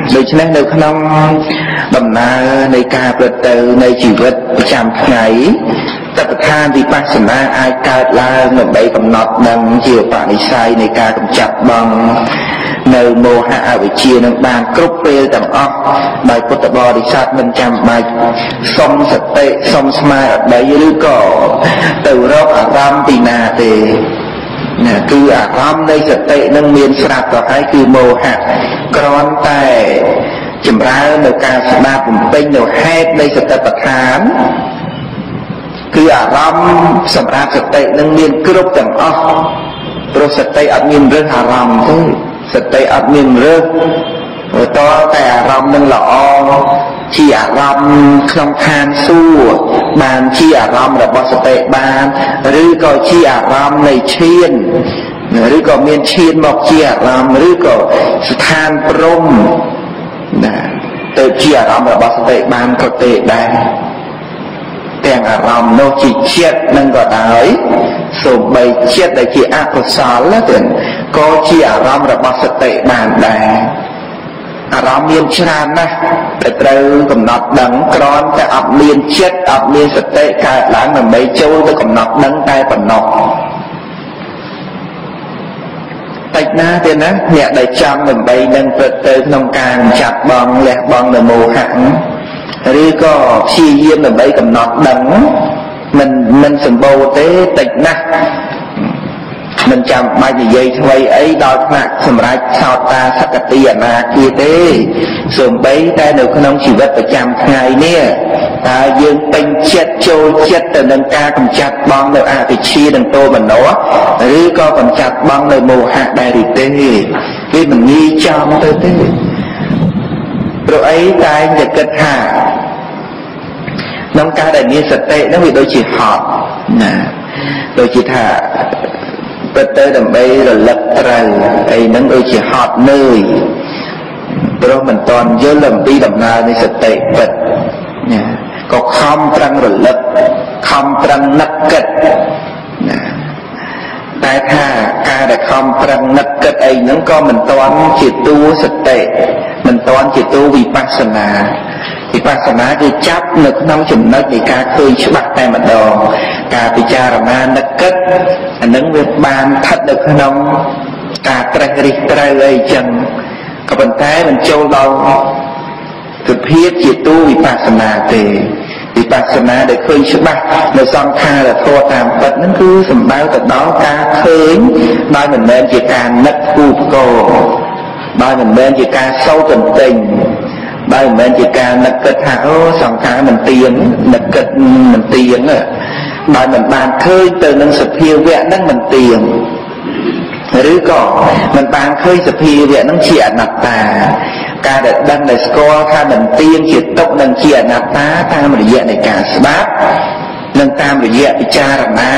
ដូច្នេះនៅក្នុងដំណើរនៃការប្រព្រឹត្តទៅនៃជីវិតប្រចាំថ្ងៃតបឋានវិបស្សនាអាចកើតឡើងដើម្បីកំណត់ដឹងជាបនិស្ស័យនៃការកម្ចាត់បងនៅមោហៈអវិជ្ជានឹងបានគ្រប់ពេលទាំងអស់ដោយពុទ្ធបរិស័ទមិនចាំបាច់សុំសតិសុំស្មារតីឬក៏ទៅរកអារម្មណ៍ពីណាទេណាគឺអារម្មណ៍នៃសតិនឹងមានស្រាប់ទៅហើយគឺមោហៈគ្រាន់តែចម្រើននៅការស្ដាប់បំពេញនៅហេតុនៃសតិប្បដ្ឋានគឺអារម្មណ៍សម្រាប់សតិនឹងមានគ្រប់ទាំងអស់ព្រោះសតិអត់មានរើសអារម្មណ៍ទេសតិអត់មានរើសតើតែអារម្មណ៍នឹងល្អជាអារម្មណ៍ក្នុងឋានសួគ៌បានជាអារម្មណ៍របស់សតិបានឬក៏ជាអារម្មណ៍នៃឈានឬក៏មានឈានមកជាអារម្មណ៍ឬក៏ស្ថានព្រំណាទៅជាអារម្មណ៍របស់សតិបានក៏ទេដែរទាំងអារម្មណ៍នោះជាចិត្តនឹងក៏ដោយសូម្បីចិត្តដែលជាអកុសលទៅក៏ជាអារម្មណ៍របស់សតិបានដែរអារម្មណ៍មានច្រើនណាស់តែត្រូវកំណត់ដឹងគ្រាន់តែអត់មានចិត្តអត់មានសតិកើតឡើងដើម្បីចូលទៅកំណត់ដឹងតែប៉ុណ្ណោះតិចណាទេណាអ្នកដែលចង់ដើម្បីនឹងព្រឹត្តទៅក្នុងការចាត់បងលះបង់នៅមោហៈឬក៏ព្យាយាមដើម្បីកំណត់ដឹងមិនសម្បូរទេតិចណាស់មិនចាំបាច់និយាយថ្មីអីដល់ថ្នាក់សម្រាប់សោតាសកតិអនាគាទេសូម្បីតែនៅក្នុងជីវិតប្រចាំថ្ងៃនេះតើយើងពេញចិត្តចូលចិត្តទៅនឹងការកម្ចាត់បងនៅអវិជ្ជានិងទោមនស្សឬក៏កម្ចាត់បងនៅមោហៈដែរឬទេវាមិនងាយចំទៅទេព្រោះអីតែងតែគិតថាក្នុងការដែលមានសតិហ្នឹងវាដូចជាហត់ណាដូចជាថាពិតទៅដើម្បីរលឹកត្រូវអីហ្នឹងដូចជាហត់នឿយព្រោះមិនតាន់យល់អំពីដំណើរនៃសតិពិតណាក៏ខំប្រឹងរលឹកខំប្រឹងនឹកគិតណាតែថាការដែលខំប្រឹងនឹកគិតអីហ្នឹងក៏មិនតាន់ជាតួសតិមិនតាន់ជាតួវិបស្សនាវិបស្សនាគឺចាប់នៅក្នុងចំណុចនៃការឃើញច្បាស់តែម្ដងការពិចារណានឹកគិតអានឹងវាបានស្ថិតនៅក្នុងការត្រេះរិះត្រូវអីចឹងក៏ប៉ុន្តែមិនចូលដល់សភាពជាតួវិបស្សនាទេវិបស្សនាដែលឃើញច្បាស់នៅសង្ខារធម៌តាមពិតហ្នឹងគឺសំដៅទៅដល់ការឃើញដោយមិនមែនជាការនឹកគូផ្គរដោយមិនមែនជាការសោតន្ទិញដោយមិនមែនជាការនឹកគិតថាអូសង្ខារមិនទៀងនឹកគិតមិនទៀងដោយមិនបានឃើញទៅនឹងសភាវៈហ្នឹងមិនទៀងឬក៏មិនបានឃើញសភាវៈហ្នឹងជាអនត្តាការដែលដឹងដែលស្គាល់ថាមិនទៀងជាទុក្ខនិងជាអនត្តាតាមរយៈនៃការស្ដាប់និងតាមរយៈពិចារណា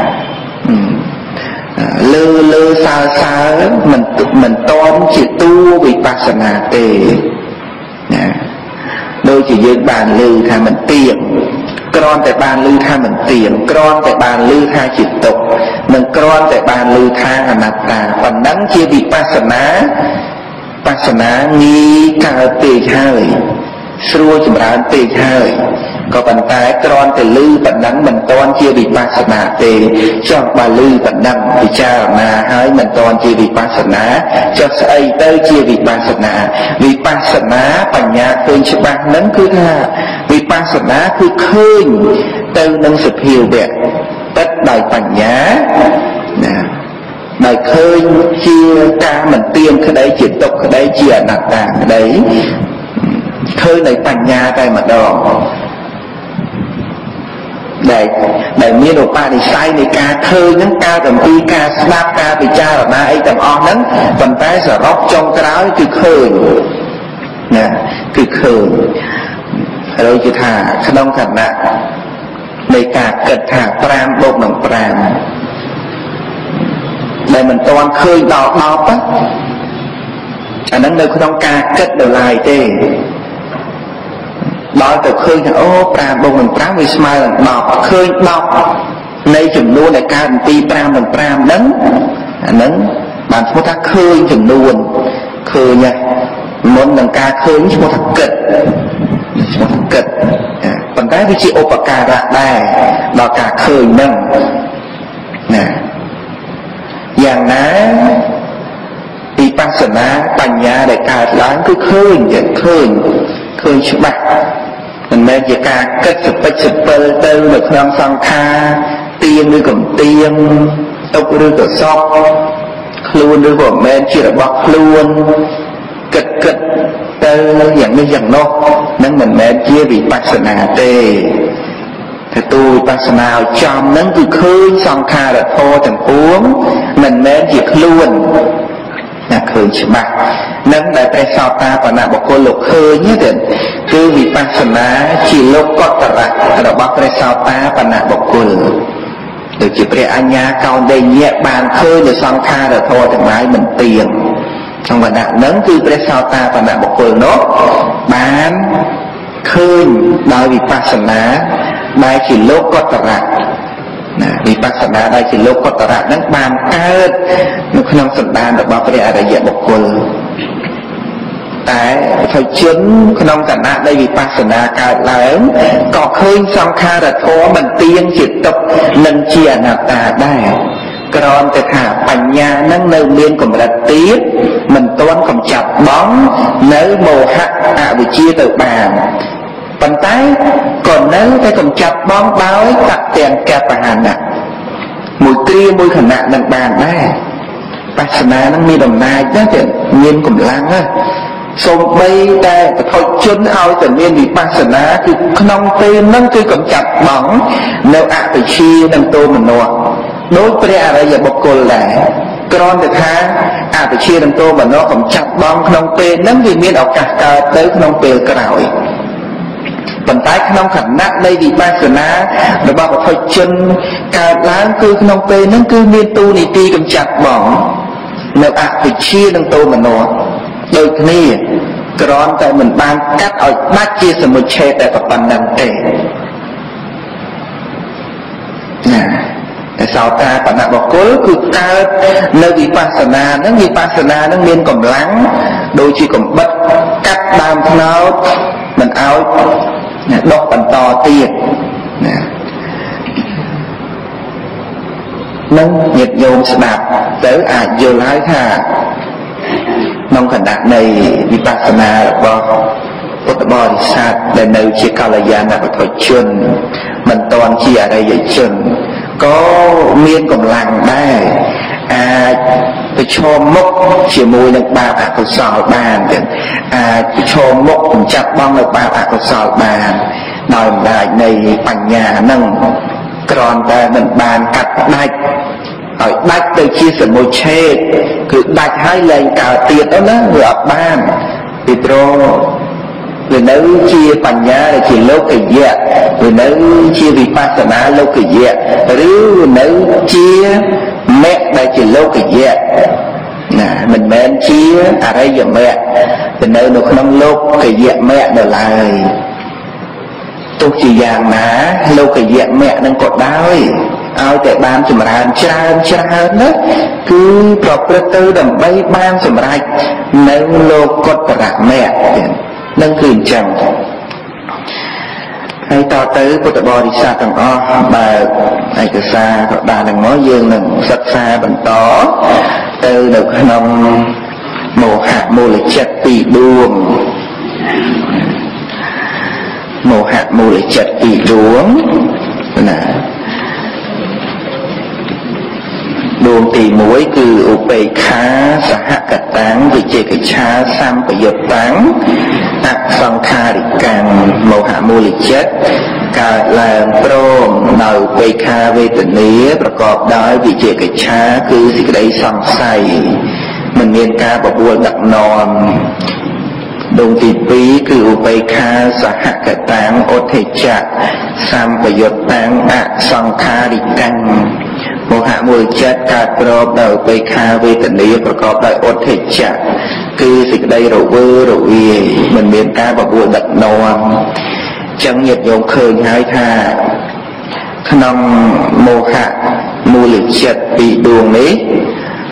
លើសើសើមិនតន់ជាតួវិបស្សនាទេណាដូចជាយើងបានឮថាមិនទៀងគ្រាន់តែបានឮថាមិនទៀងគ្រាន់តែបានឮថាជាទុក្ខនិងគ្រាន់តែបានឮថាអនត្តាប៉ុណ្ណឹងជាវិបស្សនាបស្សនាងាយកើតពេកហើយស្រួលចម្រើនពេកហើយក៏ប៉ុន្តែគ្រាន់តែឮប៉ុណ្ណឹងមិនទាន់ជាវិបស្សនាទេចុះបើឮប៉ុណ្ណឹងពិចារណាហើយមិនទាន់ជាវិបស្សនាចុះស្អីទៅជាវិបស្សនាវិបស្សនាបញ្ញាឃើញច្បាស់ហ្នឹងគឺថាវិបស្សនាគឺឃើញទៅនឹងសភាវៈពិតដោយបញ្ញាណាដោយឃើញជាការមិនទៀងក្តីជាទុក្ខក្តីជាអនត្តាក្តីឃើញដោយបញ្ញាតែម្ដងដែលមានឧបនិស្ស័យនៃការឃើញហ្នឹងការអំពីការស្ដាប់ការពិចារណាអីទាំងអស់ហ្នឹងប៉ុន្តែសរុបចុងក្រោយគឺឃើញណាគឺឃើញហើយគឺថាក្នុងគណៈនៃការគិតថា5បូកនឹង5ដែលមិនទាន់ឃើញដល់10អាហ្នឹងនៅក្នុងការគិតដល់ឡើយទេដល់ទៅឃើញថាអូ5បូកនឹង5វាស្មើនឹង10ឃើញ10នៃចំនួនដែលកើតអំពី5នឹង5ហ្នឹងអាហ្នឹងបានឈ្មោះថាឃើញចំនួនឃើញ muôn nâng ca khơi chứ một thằng kịch còn cái vì chị ô bạc cà rạ đài đó cả khơi nâng nè dạng ná vì bác sẵn á bánh nhà để cả láng cứ khơi chứ bạc mình mê chỉ cả kết sụp bơ tư được không sang tha tiên đưa cầm tiên ốc đưa cầm sóc luôn đưa của mê chỉ là bọc luôn kịch tư dạng như dạng nốt nâng mình mê chia vì bác sẵn á tê thì tôi bác sẵn nào trong nâng cứ khơi sang tha là thô thằng uống mình mê chỉ luôn khơi chứ bạc nâng đại tại sao ta và nạ bọc cô lục khơi nhé đến cứ vì bác sẵn á chỉ lúc có tờ rạc là bác tại sao ta và nạ bọc cô được chỉ phải anh nhá cao đây nhẹ bàn khơi để sang tha là thôi thằng mái mình tiền trong và nạ nâng cứ tại sao ta và nạ bọc cô nó bán khơi nói vì bác sẵn á bài chỉ lúc có tờ rạc vì bác sẵn á đây chỉ lúc có tờ rạc nâng bàn kết nó không sẵn đàn được bảo vệ ở đây bọc cô tại phải chứng không cảnh á đây vì bác sẵn á cả lớn có khơi xong kha là thô mình tiên chỉ tục nâng chia nạp ta đây còn từ thả bánh nhà nâng nâu miên của mình là tiếp mình toán không chặt bóng nếu mồ hạt bị chia từ bàn bàn tay còn nếu cái còn chặt bóng báo tập tiền kẹp và hàn nè mùi kia mùi khẩn nạn nâng bàn đây bác sẵn á nâng mi đồng nai đó thì miên cũng lăng á xong bây ta thôi chân ao tự nhiên vì bác sẵn á cứ nông tên nâng cứ cầm chặt bóng nếu phải chia nâng tô mình nọ đối với đây là bọc cô là con được ha phải chia nâng tô mà nó cầm chặt bóng nông tên nâng vì miên ở cả tới nông tên cái nào bàn tay nông khẩn nặng đây vì bác sẵn á rồi bảo thôi chân cả láng cứ nông tên nâng cứ miên tu này ti cầm chặt bóng nếu phải chia nâng tô mà nó đôi khi còn tại mình ban cắt ở bác chia sẻ một chê tại các bạn nằm tệ sao ta bạn nằm bảo cố cứ ta nơi vì Vipassana nó Vipassana nó miên còn lắng đôi khi còn bất cắt đam nó mình áo đọc bằng to tiền nâng nhiệt nhôm sẽ đạp tới vô lái thà nông khẩn đạt này Vipassana là bò thì sát để nơi chia Kalayana là thôi chân mình toàn chia ở đây vậy chân có miên còn làng đây tôi cho mốc chỉ mùi nâng ba có sò bàn tôi cho mốc chặt bong được ba có sò bàn nói lại này bằng nhà nâng còn ta mình bàn cắt đạch ở đạch tôi chia sẻ một chê cứ đạch hai lần cả tiền đó nó vừa ập ban vì vì nếu chia bằng nhà là chỉ lâu kỳ dẹ vì nếu chia Vipassana lâu kỳ dẹ rồi nếu chia mẹ đây chỉ lâu kỳ dẹ mình men chia đây giờ mẹ vì nếu nó không lâu kỳ dẹ mẹ được lại tôi chỉ dạng ná lâu kỳ dẹ mẹ đang cột đau ao tại ban chùm ràn tràn đó cứ tư đầm bay ban chùm rạch nếu lô cột rạc mẹ nâng quyền chẳng hay to tới của tập bò đi xa tầng o bà ai cứ xa bà đừng nói dương đừng sắp xa bằng tó từ được nông mồ hạt mô lịch chất bị đuông mồ hạt mô lịch chất bị đuông đuông tì muối cứ upê khá xã hạ cả táng vì chê cái cha xăm phải dập táng song kha đi càng màu hạ mô lịch chất cả là pro nầu upê kha về tình nghĩaประกอบដោយវិជាកិច្ឆាគឺសេចក្តីសង្ស័យមិនមានការបបួលដឹកនាំដងទី2គឺឧបេខាសហកតាំងឧទ្ធិចៈសម្បយុត្តតាំងអសង្ខារិកាំងមោហៈមូលចិត្តកើតប្រកបដោយឧបេខាវេទនាប្រកបដោយឧទ្ធិចៈគឺសេចក្តីរវើរវាយមិនមានការបបួលដឹកនាំចឹងញាតិញោមឃើញហើយថាក្នុងមោហៈមូលចិត្តពីរដួងនេះ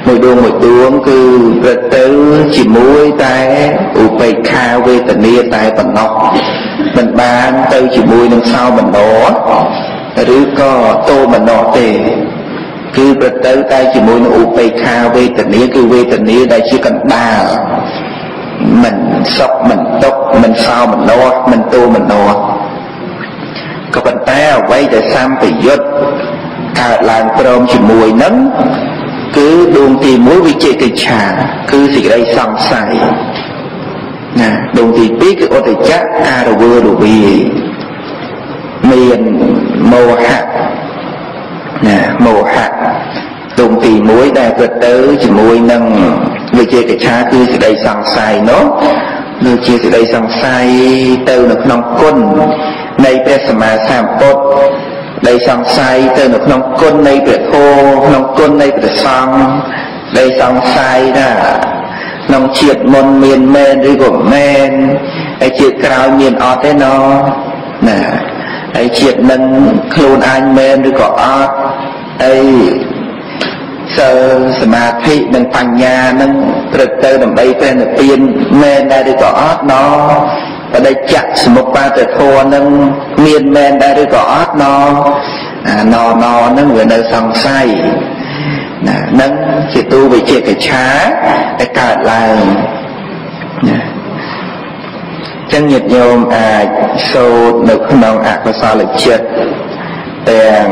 មួយដួងគឺប្រត់ទៅជាមួយតែឧបេក្ខាវេទនាតែប៉ុណ្ណោះមិនបានទៅជាមួយនឹងសោមនស្សឬក៏ទោមនស្សទេគឺប្រត់ទៅតែជាមួយនឹងឧបេក្ខាវេទនាគឺវេទនាដែលជាកណ្ដាលមិនសុខមិនទុក្ខមិនសោមនស្សមិនទោមនស្សក៏ប៉ុន្តែអ្វីដែលសម្ពយុទ្ធកើតឡើងព្រមជាមួយនឹងគឺដួងទី1វិជេកិច្ឆាគឺសេចក្តីសង្ស័យណាដួងទី2គឺឧទច្ចៈការរវើរវាយមានមោហៈណាមោហៈដួងទី1ដែលប្រត់ទៅជាមួយនឹងវិជេកិច្ឆាគឺសេចក្តីសង្ស័យនោះដូចជាសេចក្តីសង្ស័យទៅនៅក្នុងគុណនៃព្រះសម្មាសម្ពុទ្ធដែលសង្ស័យទៅនៅក្នុងគុណនៃព្រះធម៌ក្នុងគុណនៃព្រះសង្ឃដែលសង្ស័យថាក្នុងជាតិមុនមានមែនឬក៏មិនមែនហើយជាតិក្រោយមានអត់ទេណណាហើយជាតិនឹងខ្លួនឯងមែនឬក៏អត់ហើយសិលសមាធិនិងបញ្ញានឹងប្រឹកទៅដើម្បីព្រះនិព្វានមែនដែរឬក៏អត់ណបដិច្ចសមុប្បាទធម៌នឹងមានមែនដែរឬក៏អត់ណនឹងវានៅសង្ស័យណានឹងជាទូវិជេកិច្ឆាដែលកើតឡើងណាចឹងញាតិញោមអាចសូត្រនៅក្នុងអកុសលចិត្តទាំង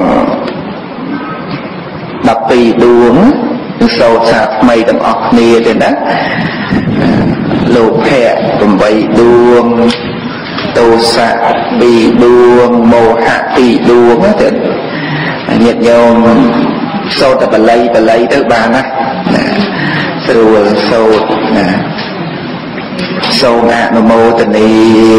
12ដួងសូត្រសាថ្មីទាំងអស់គ្នាទេណាលោភៈ8ដួងទោសៈ2ដួងមោហៈ2ដួងទៅញាតិញោមសូត្រតែបល័យទៅបានណាស្រួលសូត្រណាសូមអនុមោទនា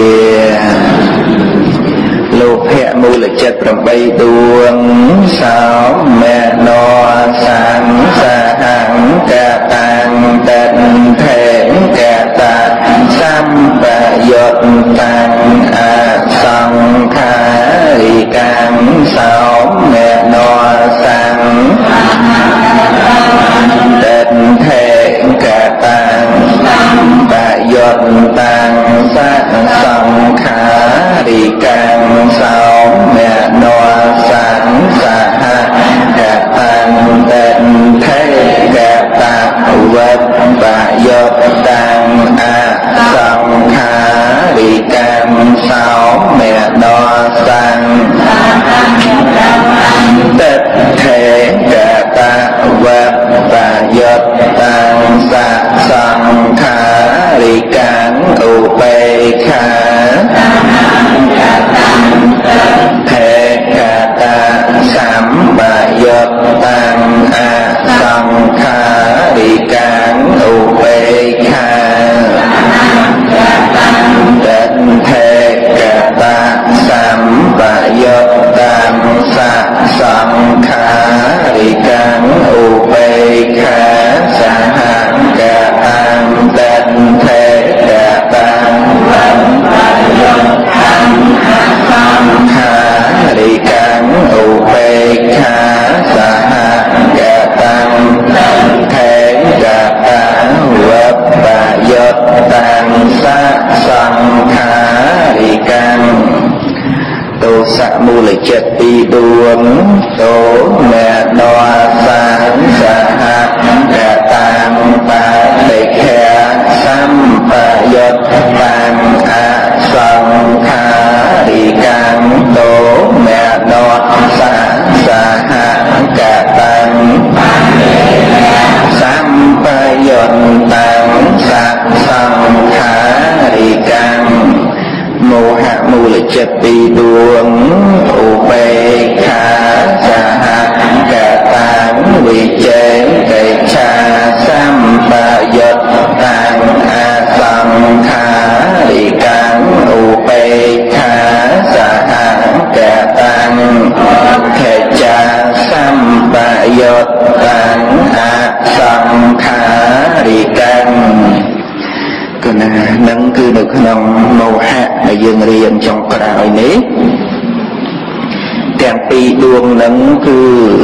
លោភៈមូលចិត្ត8ដួងសោមនស្សសង្សហង្កតាំងតេថេកតាសម្បយុត្តតាំងអសង្ខារិកាំសោមនស្សសង្តេថេកតាំងសម្បយុត្តតាំងសង្ខារិកាំសោមនស្សសង្សហតាំងតេថេកតាវត្តបយុត្តតាំងអសង្ខារិកាំសោមនស្សសង្តេថេកតាវត្តបយុត្តតាំងសង្ខារិកាំឧបេក្ខាថេកតាសម្បយុត្តតាំងអសង្ខារិកាំឧបេក្ខាតេថេកតាសម្បយុត្តតាំងសង្ខារិកាំឧបេក្ខាសហកតាំតេថេកតាសម្បយុត្តតាំងសង្ខារិកាំឧបេក្ខាសហកតាំថេកតាវត្តបយុត្តតាំងសង្ខារិកាំទោសៈមូលចិត្ត2ដួងទោមនស្សសង្សហកតាំបតិខៈសម្បយុត្តតាំងអសង្ខារិកាំទោមនស្សសហកតាំសម្បយុត្តតាំងសង្ខារិកាំមោហៈមូលចិត្ត2ដួងឧបេក្ខាសហកតាំវិជេកិច្ឆាសម្បយុត្តតាំងអសង្ខារិកាំឧបេក្ខាសហកតាំខេច្ឆាសម្បយុត្តតាំងអសង្ខារិកាំគឺណានឹងគឺនៅក្នុងមោហៈដែលយើងរៀនចុងក្រោយនេះទាំងពីរដួងនឹងគឺម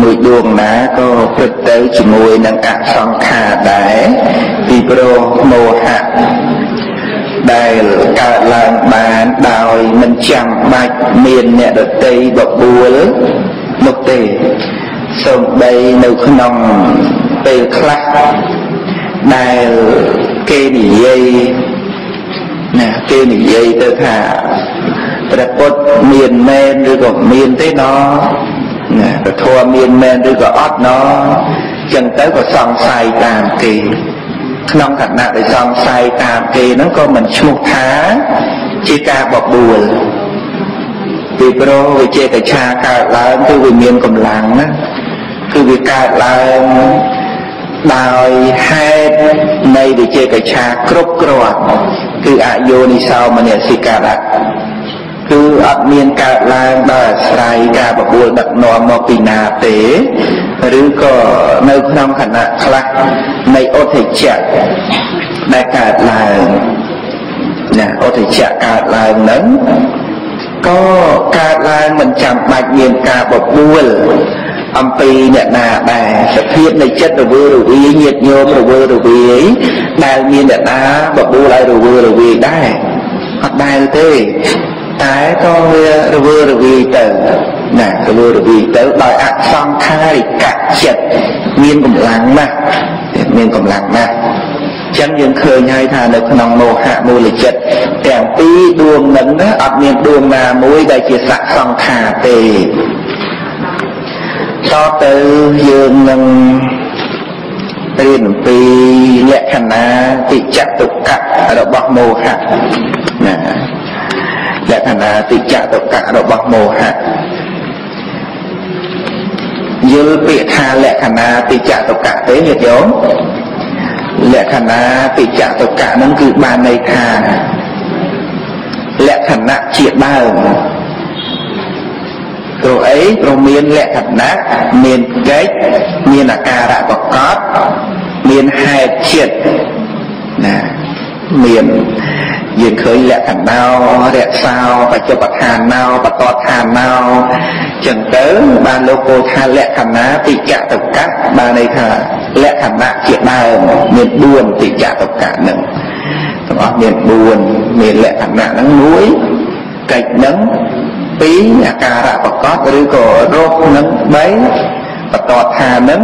ជាមួយដួងណាក៏ព្រឹត្តទៅជាមួយនឹងអសង្ខារដែរពីព្រោះមោហៈដែលកើតឡើងបានដោយមិនចាំបាច់មានអ្នកដទៃបបួលនោះទេសូម្បីនៅក្នុងពេលខ្លះដែលគេនិយាយណាគេនិយាយទៅថាព្រះពុទ្ធមានមែនឬក៏មានទេណោណាព្រះធម៌មានមែនឬក៏អត់ណោចឹងទៅក៏សង្ស័យតាមគេក្នុងខណៈដែលសង្ស័យតាមគេហ្នឹងក៏មិនឈ្មោះថាជាការបបួលពីព្រោះវិជេកឆាកើតឡើងគឺវាមានកម្លាំងណាគឺវាកើតឡើងដោយហេតុនៃវិជេកឆាគ្រប់គ្រាន់គឺអយោនិសោមនសិការៈគឺអត់មានកើតឡើងដោយអាស្រ័យការបបួលដឹកនាំមកពីណាទេឬក៏នៅក្នុងខណៈខ្លះនៃឧទ្ធិច្ចៈដែលកើតឡើងណាឧទ្ធិច្ចៈកើតឡើងហ្នឹងក៏កើតឡើងមិនចាំបាច់មានការបបួលអំពីអ្នកណាដែរសភាពនៃចិត្តរវើរវាយញាតិញោមរវើរវាយដែលមានអ្នកណាបបួលឲ្យរវើរវាយដែរអត់ដែលទេតែក៏វារវើរវាយទៅណារវើរវាយទៅដោយអសង្ខារិកចិត្តមានកម្លាំងណាស់មានកម្លាំងណាស់ចឹងយើងឃើញហើយថានៅក្នុងមោហៈមូលចិត្តទាំងពីរដួងនឹងអត់មានដួងណាមួយដែលជាសសង្ខារទេតទៅយើងនឹងរៀនអំពីលក្ខណៈតិចតុកៈរបស់មោហៈណាលក្ខណៈតិចតុកៈរបស់មោហៈយល់ពាក្យថាលក្ខណៈតិចតុកៈទេញាតិញោមលក្ខណៈតិចតុកៈហ្នឹងគឺបានន័យថាលក្ខណៈជាដើមព្រោះអីព្រោះមានលក្ខណៈមានកិច្ចមានអាការៈប្រកបមានហេតុចិត្តណាមានយើងឃើញលក្ខណៈរក្សាបច្ចុប្បន្នឋានោបតតឋានោចឹងទៅបានលោកពោលថាលក្ខណៈតិចតុកៈបានន័យថាលក្ខណៈជាដើមមាន4តិចតុកៈហ្នឹងទាំងអស់មាន4មានលក្ខណៈហ្នឹង1កិច្ចហ្នឹង2អាការៈប្រកបឬក៏រោគហ្នឹង3បតតឋានហ្នឹង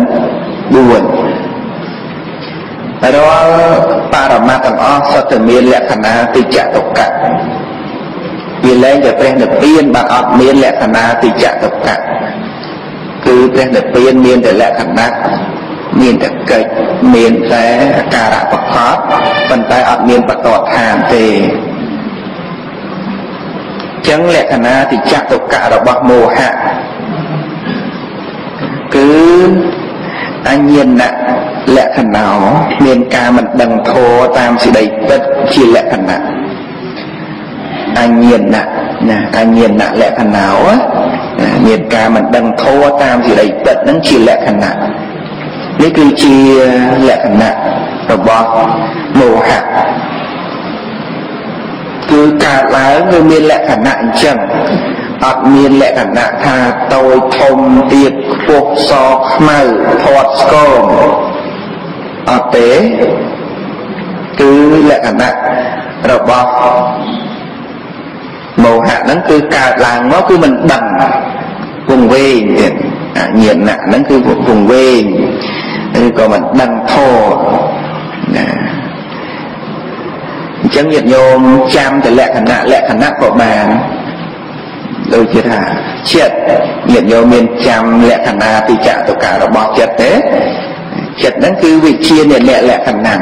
4រាល់បរមត្តទាំងអស់សុទ្ធតែមានលក្ខណៈតិចតុកៈវាលែងតែព្រះនិព្វានបានអត់មានលក្ខណៈតិចតុកៈគឺព្រះនិព្វានមានតែលក្ខណៈមានតែកិច្ចមានតែអាការៈប្រកបប៉ុន្តែអត់មានបតតឋានទេចឹងលក្ខណៈតិចតុកៈរបស់មោហៈគឺអញ្ញាណលក្ខណៈមានការមិនដឹងធម៌តាមសេចក្តីពិតជាលក្ខណៈអញ្ញាណណាអញ្ញាណលក្ខណៈមានការមិនដឹងធម៌តាមសេចក្តីពិតហ្នឹងជាលក្ខណៈនេះគឺជាលក្ខណៈរបស់មោហៈគឺកើតឡើងគឺមានលក្ខណៈអញ្ចឹងអត់មានលក្ខណៈថាតូចធំទាបខ្ពស់សខ្មៅធាត់ស្គមអត់ទេគឺលក្ខណៈរបស់មោហៈហ្នឹងគឺកើតឡើងមកគឺមិនដឹងវង្វេងទៀតញាណហ្នឹងគឺវង្វេងឬក៏មិនដឹងធម៌ណាអញ្ចឹងញាតិញោមចាំតែលក្ខណៈក៏បានដូចជាថាចិត្តញាតិញោមមានចាំលក្ខណៈតិចតុកៈរបស់ចិត្តទេចិត្តហ្នឹងគឺវិជាអ្នកលក្ខណៈ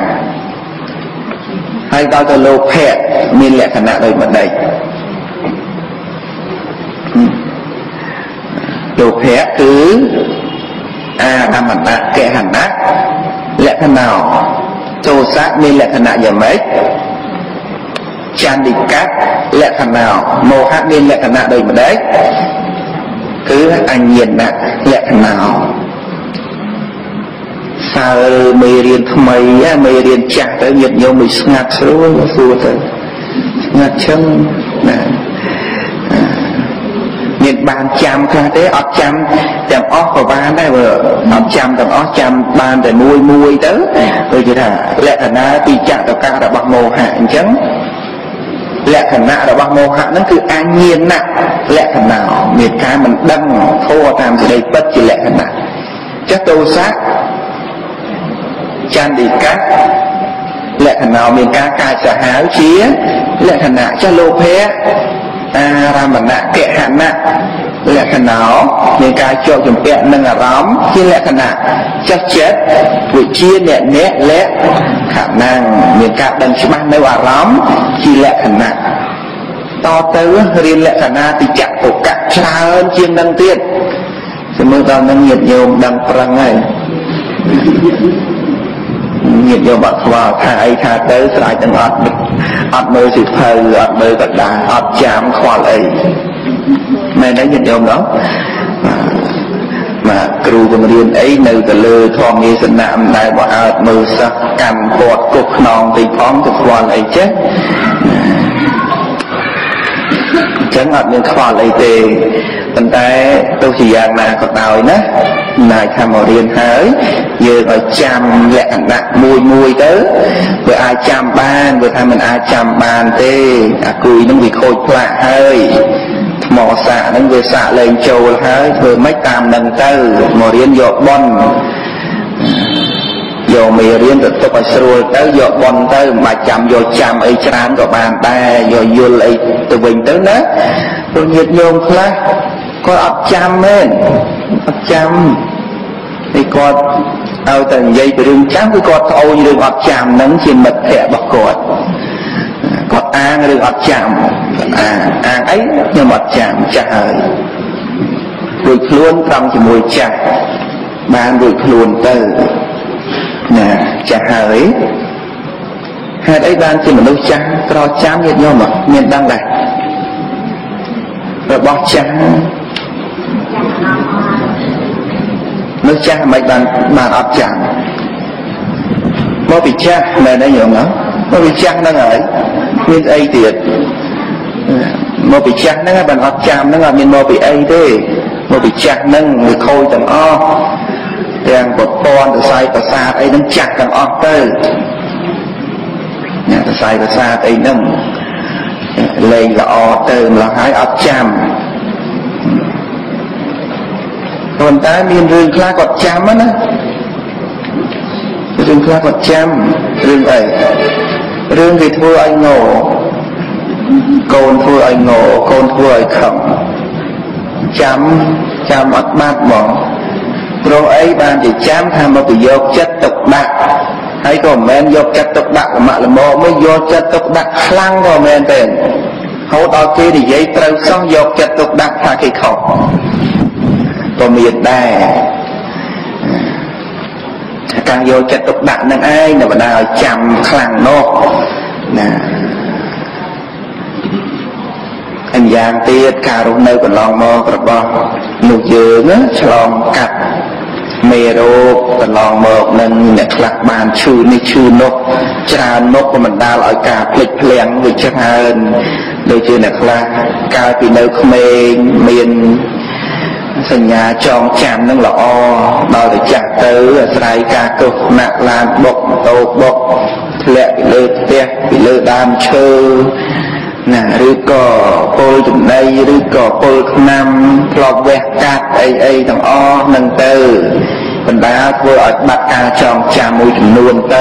ហើយដល់ទៅលោភៈមានលក្ខណៈដូចម្ដេចលោភៈគឺអាធម្មណៈកេហណៈលក្ខណៈទោសៈមានលក្ខណៈយ៉ាងម៉េចចន្ទិកៈលក្ខណៈមោហៈមានលក្ខណៈដូចម្ដេចគឺអញ្ញាណលក្ខណៈសើមេរៀនថ្មីមេរៀនចាស់ទៅញាតិញោមមិនស្ងាត់ស្រួលសួរទៅស្ងាត់ឈឹងណាមានមានបានចាំខ្លះទេអត់ចាំទាំងអស់ក៏បានដែរបើអត់ចាំទាំងអស់ចាំបានតែមួយទៅដូចជាថាលក្ខណៈពីចតកៈរបស់មោហៈអញ្ចឹងលក្ខណៈរបស់មោហៈហ្នឹងគឺអញ្ញាណលក្ខណៈមានការមិនដឹងធម៌តាមសេចក្តីពិតជាលក្ខណៈចុះទោសៈចន្ទិកៈលក្ខណៈមានការកាចសាហាវជាលក្ខណៈចុះលោភៈអារមណៈកហណៈលក្ខណៈមានការជាប់ជំពាក់នឹងអារម្មណ៍ជាលក្ខណៈចុះចិត្តវិជាអ្នកលក្ខណៈមានការដឹងច្បាស់នៅអារម្មណ៍ជាលក្ខណៈតទៅរៀនលក្ខណៈតិចតុកៈច្រើនជាងនឹងទៀតសម្រាប់ដល់នឹងញាតិញោមដឹងប្រឹងហើយញាតិញោមបាក់ខ្វល់ថាអីថាទៅស្រេចទាំងអត់មើលសិភៅអត់មើលកណ្ដាលអត់ចាំខ្វល់អីមែនទេញាតិញោមនោះមកគ្រូបង្រៀនអីនៅទៅលើធម្មទេសនៈមិនដែលបើអើតមើលសិស្សកាន់ពាត់គុកខ្នងទីផងទៅខ្វល់អីចេះអញ្ចឹងអត់មានខ្វល់អីទេប៉ុន្តែទោះជាយ៉ាងណាក៏ដោយណាណាយថាមករៀនហើយយើងឲ្យចាំលក្ខណៈមួយទៅវាអាចចាំបានវាថាមិនអាចចាំបានទេអាគុយនឹងវាខូចផ្លាក់ហើយថ្មសាកហ្នឹងវាសាកលែងចូលហើយធ្វើម៉េចតាមនឹងទៅមករៀនយកបន់យកមេរៀនទៅទុកឲ្យស្រួលទៅយកបន់ទៅមិនបាច់ចាំយកចាំអីច្រើនក៏បានដែរយកយល់អីទៅវិញទៅណាព្រោះញាតិញោមខ្លះគាត់អត់ចាំមែនអត់ចាំឯគាត់ឲ្យតែនិយាយពីរឿងចាំគឺគាត់ត្អូញរឿងអត់ចាំហ្នឹងជាមិត្តភក្តិរបស់គាត់អាងរឿងអត់ចាំអាងអីខ្ញុំអត់ចាំចាស់ហើយរួចខ្លួនត្រង់ជាមួយចាស់បានរួចខ្លួនទៅណាចាស់ហើយហេតុអីបានជាមនុស្សចាស់ត្រចាំញាតិញោមមានដឹងដែររបស់ចាស់មនុស្សចាស់មិនបានអត់ចាំមកពីចាស់មែនទេញោមណាមកពីចាស់ហ្នឹងហើយមានអីទៀតមកពីចាស់ហ្នឹងបានអត់ចាំហ្នឹងអត់មានមកពីអីទេមកពីចាស់ហ្នឹងវាខូចទាំងអស់ទាំងប្រព័ន្ធសរសៃប្រសាទអីហ្នឹងចាស់ទាំងអស់ទៅអ្នកសរសៃប្រសាទអីហ្នឹងលែងល្អទៅម្ល៉េះហើយអត់ចាំប៉ុន្តែមានរឿងខ្លះគាត់ចាំណារឿងខ្លះគាត់ចាំរឿងអីរឿងគេធ្វើឲ្យងោកូនធ្វើឲ្យងោកូនធ្វើឲ្យខឹងចាំអត់បាត់ហ្មងព្រោះអីបានជាចាំថាមកប្រយោគចិត្តទុកដាក់ហើយក៏មិនមែនយកចិត្តទុកដាក់ប្រមាក់ល្មមមកយកចិត្តទុកដាក់ខ្លាំងក៏មិនមែនទេហូតដល់គេនិយាយត្រូវសោះយកចិត្តទុកដាក់ថាគេខុសក៏មានដែរការយកចិត្តទុកដាក់នឹងឯងដែលបណ្ដាលឲ្យចាំខ្លាំងនោះណាអញ្យ៉ាងទៀតការរស់នៅកន្លងមករបស់លោកយើងឆ្លងកាត់មេរោគកន្លងមកនឹងអ្នកខ្លះបានឈឺនេះឈឺនោះច្រើនមុខក៏បណ្ដាលឲ្យការភ្លេចភ្លាំងវាច្រើនដូចជាអ្នកខ្លះកាលពីនៅក្មេងមានសញ្ញាចងចាំនឹងល្អដល់ទៅចាស់ទៅអាស្រ័យការគ្រោះថ្នាក់ឡានបុកម៉ូតូបុកធ្លាក់ពីលើផ្ទះពីលើដើមឈើណាឬក៏ពលចំណីឬក៏ពលខ្នាំធ្លាប់វះកាត់អីទាំងអស់នឹងទៅបណ្ដាលធ្វើឲ្យបាត់ការចងចាំមួយចំនួនទៅ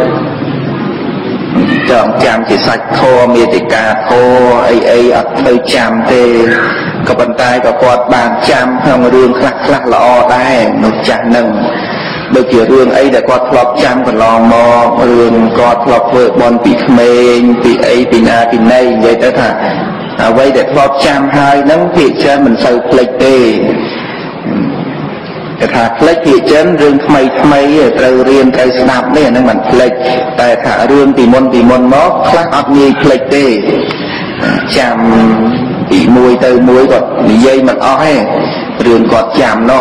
ចងចាំជាសាច់ធម៌មេតិកាធម៌អីអត់ទៅចាំទេក៏ប៉ុន្តែក៏គាត់បានចាំក្នុងរឿងខ្លះល្អដែរនោះចាស់នឹងដូចជារឿងអីដែលគាត់ធ្លាប់ចាំកន្លងមករឿងគាត់ធ្លាប់ធ្វើបន់ពីក្មេងពីអីពីណាពីណីនិយាយទៅថាអ្វីដែលធ្លាប់ចាំហើយនឹងភាគច្រើនមិនសូវភ្លេចទេគេថាភ្លេចភាគច្រើនរឿងថ្មីត្រូវរៀនត្រូវស្ដាប់នេះអានឹងមិនភ្លេចតែថារឿងពីមុនមកខ្លះអត់ងាយភ្លេចទេចាំពីមួយទៅមួយគាត់និយាយមិនអស់ទេរឿងគាត់ចាំនោះ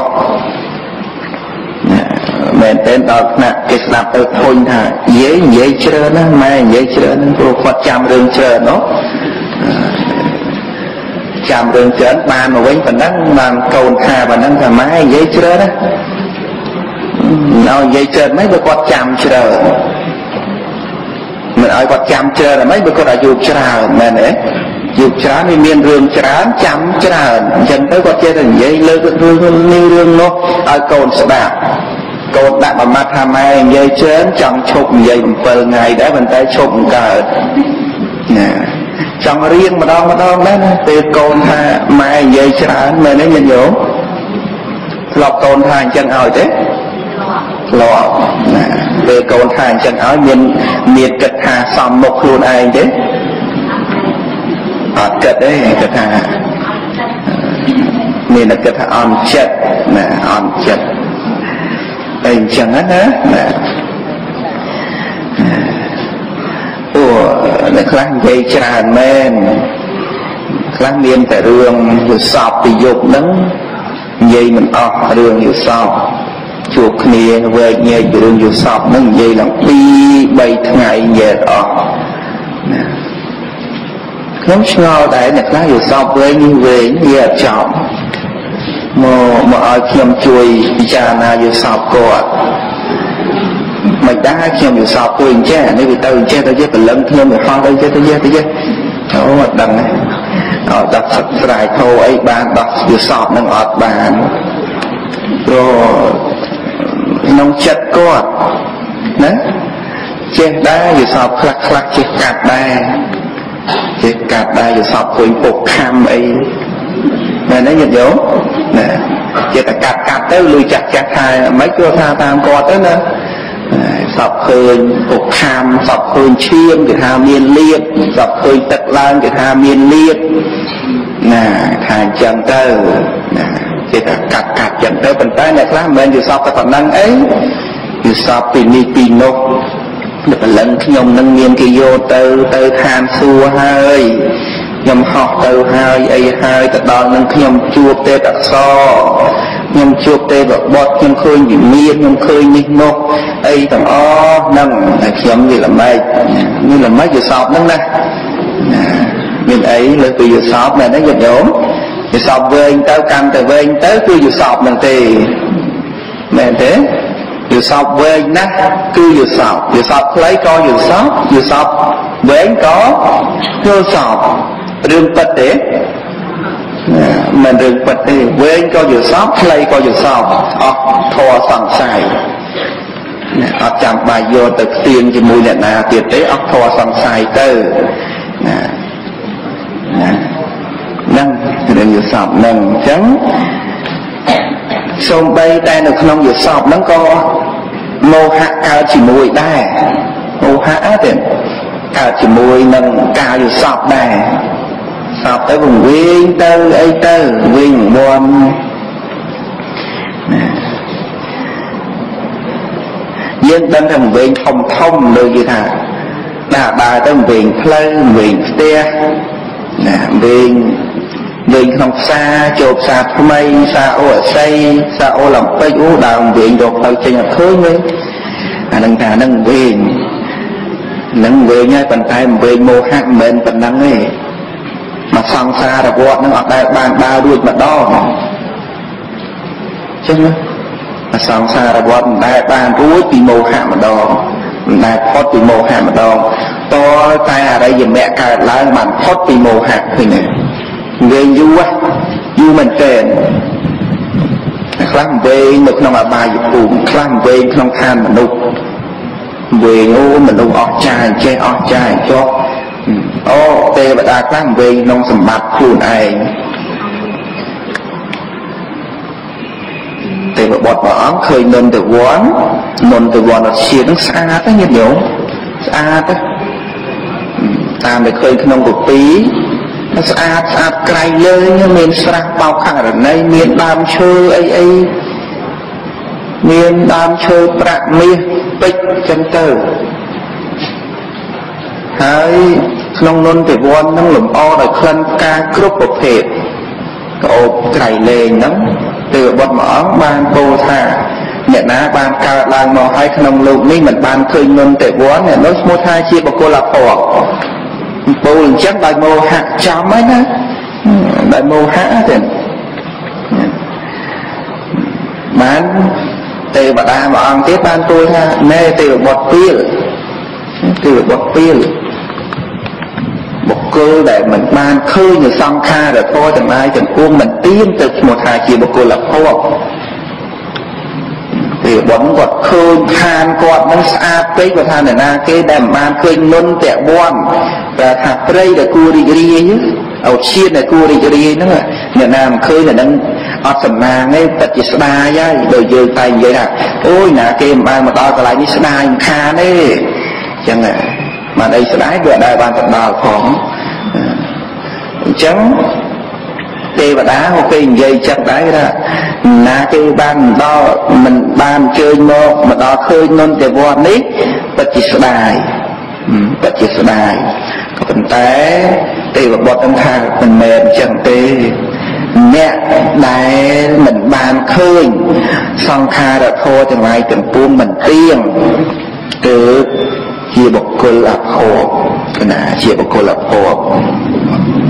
មែនទេដល់ថ្នាក់គេស្ដាប់ទៅធុញថានិយាយច្រើនណាស់ម៉ែនិយាយច្រើនព្រោះគាត់ចាំរឿងច្រើននោះ chạm đường chớn bàn mà quên phần đắng bàn cồn thà bàn đắng thà máy dây chưa đó nói dây chớn mấy bữa quạt chạm chưa mình ở quạt chạm chưa là mấy bữa quạt dục chưa mình ấy dục chưa thì miền rừng chưa chạm chưa chân tới quạt chơi là dây lơ rương như rương nó ở cồn sẽ bạc cồn đặt vào mặt tham ai dây chớn trong chụp dây bờ ngày đã bàn tay chụp cả trong riêng mà đó đấy từ cồn tha mai dây chả mà nó nhìn vô lọc cồn tha chân hỏi thế lọ từ cồn tha chân hỏi miệt kịch hà xong một luôn ai thế kịch đấy kịch hà miệt là kịch hà on chất đây chẳng hết á là kháng dây tràn men kháng miên tại đường dù sọp thì dục nắng dây mình đường dù sọp chuột kia về nhẹ đường dù sọp nắng dây làm đi bay ngày về không ngờ tại là kháng dù sọp với như về như là trọng mà ai khiêm chui cha na dù sọp của mày đã khiêm dù sọp tôi che nên vì tôi che tôi phải lấn thêm người hoa đây che tôi che đó mà đằng này đọc sạch dài thô ấy bạn đọc dù sọp nâng ọt bạn rồi nông chất có đấy che đá dù sọp khắc che cạt đá dù sọp khối phục kham ấy này nó nhìn dấu nè che ta cạt tới lùi chặt hai mấy cô tha tam co tới nữa sọc khơi cục kham sọc khơi chiêm cái tha miên liệt sọc khơi tật lan cái tha miên liệt nè thà chân tơ nè chỉ là cắt chân tơ bên tay này khác bên dù sọc cái phần năng ấy dù sọc thì ni pin nốt được lần nhom nâng miên cái vô tơ than xua hơi nhom học tơ hơi ấy hơi tật đòn nâng nhom chua tê đặc so nhom chuột tê bọt nhom khơi bị miên nhom khơi nhích nốt ấy thằng nâng khiêm như là mấy giờ sọp nâng nè mình ấy là từ giờ sọp này nó giật nhổm giờ sọp về anh tao cầm từ về anh tới cứ giờ sọp mình thì mẹ thế giờ sọp về anh nè cứ giờ sọp lấy coi giờ sọp về anh có cơ sọp đường bật thế mình đừng bật đi với anh coi dù sóp play coi dù sóp thò sẵn sài chẳng bài vô thực tiên cho mùi nè tiệt tế thò sẵn sài tư nâng đừng dù sóp nâng chấn xong bây đây được không dù sóp nó có mô hạ cao chỉ mùi đài mô hạ thì cao chỉ mùi nâng cao dù sóp đài sọp tới vùng viên tơ ấy tơ viên buồn dân đến thằng viên thông được gì thà đã bài tới viên plei viên ste viên không xa chộp xa mây xa ô ở xây xa ô làm tây ô đào viên đột tàu trên nhập khơi mới nâng thà nâng viên nhai bàn tay viên mô hạng mệnh bàn năng ấy mà sang xa là vọt nó ở đây bàn ba đuôi mà đo chứ mà sang xa là vọt đây bàn đuôi thì màu hạ mà đo này phốt thì màu hạ mà đo to tay ở đây giờ mẹ cả lá bàn phốt thì màu hạ thì này người du mình tiền khăn về được nó là bài cũng khăn về không than mà nụ về ngô mình nụ ọt trai cho tê bà ta kháng về nông sầm bạc khuôn ai tê bà bọt bỏ khơi nôn từ quán là xìa nó xa tới nhiệt nhiều xa tới ta mới khơi nông của tí nó xa cày lơi như mình sạc bao khẳng ở đây miền đam chơ ấy miền đam chơ bạc miên bích chân tơហើយក្នុងនន្តេវ័ននឹងលំអដោយក្លិនផ្កាគ្រប់ប្រភេទក្អូបក្រៃលែងហ្នឹងទើបបុត្រមួយអង្គបានពោលថាអ្នកណាបានកើតឡើងមកហើយក្នុងលោកនេះមិនបានឃើញនន្តេវ័នអ្នកនោះឈ្មោះថាជាបុគ្គលអភ័ព្វពោលអញ្ចឹងដោយមោហៈចំហ្នឹងណា đại mô há thì bán tề bà đa mà ăn tiếp ban tôi ha nê tề bọt piêu một cơ để mình ban khơi như song kha rồi thôi chẳng ai chẳng cuông mình tiên từ một hai chiều một cơ lập khô thì bóng quạt khơi khan quạt nó xa tới của thằng này na cái đàm ban khơi nôn tẹo buồn và thằng đây là cua đi chứ ở chiên là cua đi nữa nhà nam khơi là đang ở sầm na ngay tật chỉ spa vậy rồi giờ tay vậy nè ôi nè cái mà đo cái lại như spa kha đấy chẳng là mà đây spa vừa đại ban tận đào phỏng trắng tê và đá ok dây chắc đáy ra là cái ban đo mình ban chơi mô mà đo khơi nôn tè vò nít bật chỉ sài có phần té tê và bọt tâm tha mình mềm chẳng tê nhẹ đáy mình ban khơi xong kha ra thôi thì ngoài từng buông mình tiên từ chia bọc cơ lập hồ cái nà chia bọc cơ lập hồ